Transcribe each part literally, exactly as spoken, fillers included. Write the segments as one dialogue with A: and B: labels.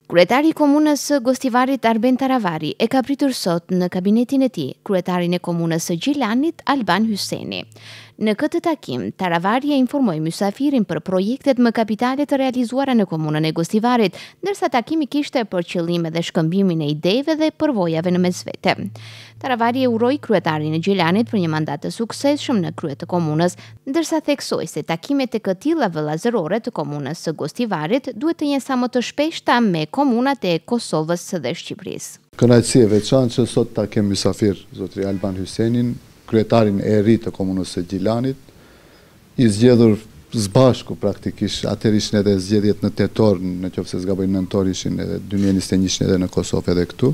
A: Kryetari i komunës së Gostivarit Arben Taravari e ka pritur sot në kabinetin e tij kryetarin e komunës së Gjilanit Alban Hyseni. Në këtë takim, Taravari e informoi mysafirin për projektet më kapitale të realizuara në komunën e Gostivarit, ndërsa takimi kishte për qëllim edhe shkëmbimin e idejeve dhe përvojave në mesvete. Taravari e uroi kryetarin e Gjilanit për një mandat të suksesshëm në krye të komunës, ndërsa theksoi se takimet e këtilla vëllazërore të komunës së Gostivarit duhet të jenë sa më të shpeshta me komunat e Kosovës dhe Shqipërisë.
B: Kënaqësi e veçantë që sot ta kem mysafir zotri Alban Hysenin, kryetarin e ri të komunës së Gjilanit, i zgjedhur zbashku praktikisht, atëherë ishin edhe zgjedhjet në tetor, në qoftë se zgaboj nëntor ishin edhe dy mijë e njëzet e një ishin edhe në Kosovë edhe këtu.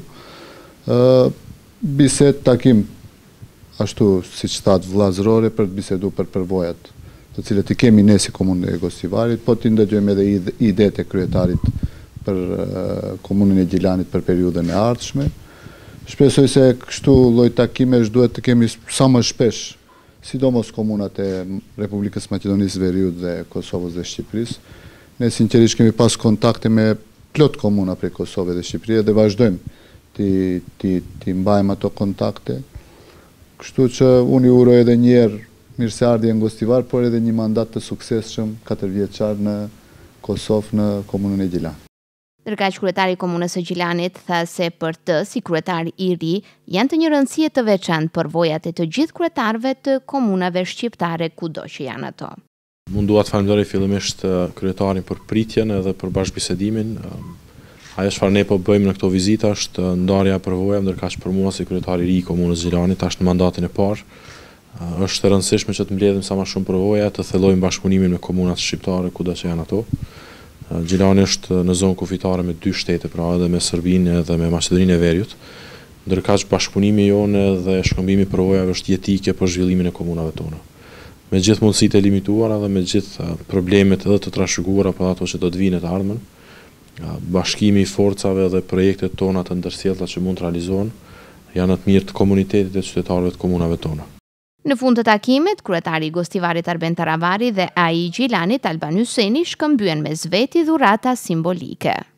B: Ë bisedë takim ashtu siç thatë vëllazërore për të biseduar për përvojat, të cilët i kemi ne si komunë e Gostivarit, po të ndëgjojmë edhe idetë e kryetarit për uh, komunën e Gjilanit për periudhën e ardhshme. Shpresoj se kështu lloj takimesh duhet të kemi sa më shpesh, sidomos komunat e Republikës Maqedonisë Veriut dhe Kosovës dhe Shqipërisë. Ne sinqerisht kemi pas kontakte me plot komuna prej Kosovës dhe Shqipërisë dhe vazhdojmë ti ti ti mbajmë ato kontakte. Kështu që unë i uroj edhe një herë mirëseardhje në Gostivar, por edhe një mandat të suksesshëm katërvjeçar në Kosovë në komunën e Gjilanit.
A: Ndërkaq kryetari i komunës së Gjilanit tha se për të, si kryetar i ri, janë të një rëndësie të veçantë përvojat e të gjithë kryetarëve të komunave shqiptare kudo që janë ato.
C: Mundua të falenderoj fillimisht kryetarin për pritjen edhe për bashkëbisedimin. Ajo çfarë ne po bëjmë në këto vizita është ndarja e përvojave, ndërkaq për mua si kryetari i ri i komunës Gjilanit, tash në mandatin e parë, është e rëndësishme që të mbledhim sa më shumë përvoja, të thellojmë bashkëpunimin me komunat shqiptare kudo që janë ato. Gjilani është në zonë kufitare me dy shtete, pra edhe me Serbinë edhe me Maqedoninë e Veriut. Ndërkaq bashkëpunimi jonë dhe shkëmbimi përvojave është jetike për zhvillimin e komunave tona. Me gjithë mundësitë e limituara dhe me gjithë problemet edhe të trashëguara për ato që do të vinë të ardhmen, bashkimi i forcave dhe projektet tona të ndërsjellta që mund të realizohen janë të mirë të komunitetit e qytetarëve të komunave tona.
A: Në fund të takimit, kryetari i Gostivarit Arben Taravari dhe ai i Gjilanit Alban Hyseni shkëmbyen mes veti dhurata simbolike.